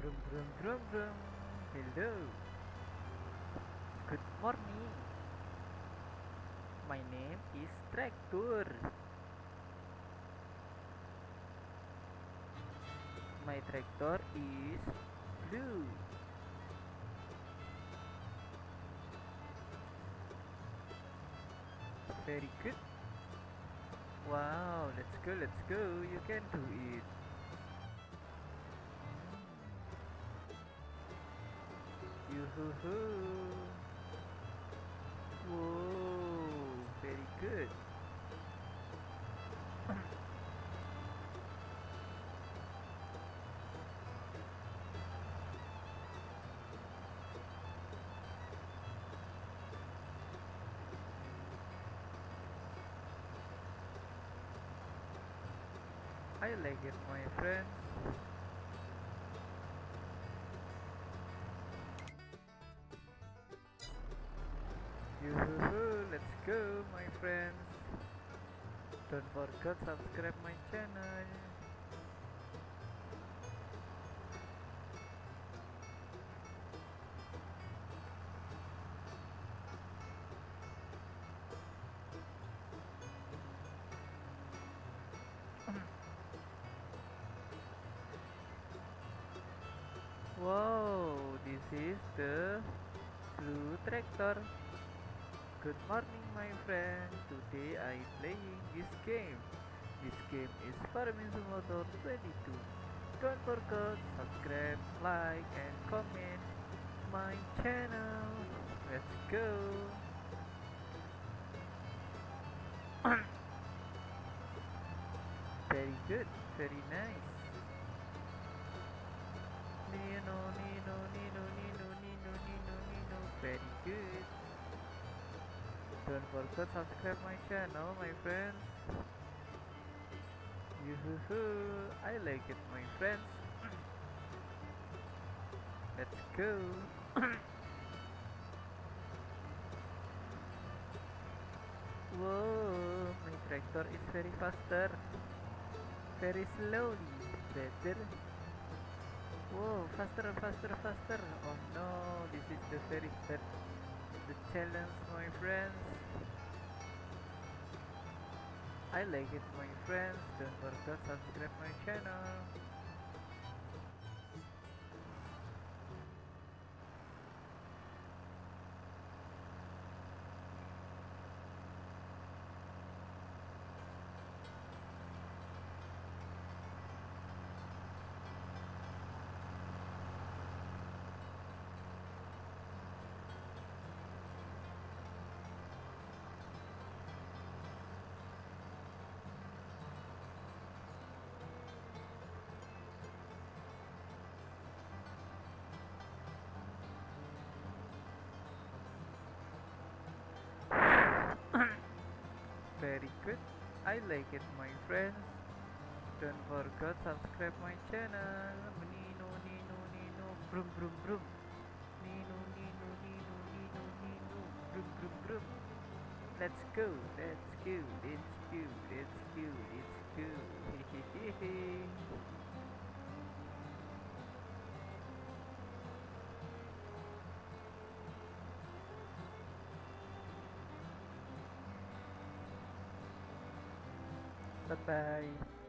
Brum brum brum brum. Hello. Good morning. My name is Tractor. My tractor is blue. Very good. Wow, let's go, let's go. You can do it. Yoo-hoo-hoo. Whoa, very good. I like it, my friends. Yoo-hoo-hoo, let's go, my friends. Don't forget subscribe my channel. Wow, this is the blue tractor. Good morning, my friend. Today I playing this game. This game is Farming Simulator 22. Don't forget subscribe, like, and comment my channel. Let's go. Very good, very nice. Nino, Nino, Nino, Nino, Nino, Nino, Nino. Very good. Don't forget subscribe my channel, my friends. Yoo-hoo-hoo, I like it, my friends. Let's go. Whoa, my tractor is very faster. Very slowly, better. Whoa, faster, faster, faster. Oh no, this is the very bad the challenge, my friends. I like it, my friends. Don't forget subscribe my channel. Very good. I like it, my friends. Don't forget subscribe my channel. Nino, Nino, Nino, brum, brum, brum. Nino, Nino, Nino, Nino, Nino, brum, brum, brum. Let's go, let's go, let's go, let's go, let's go. Hehehehe. Bye bye.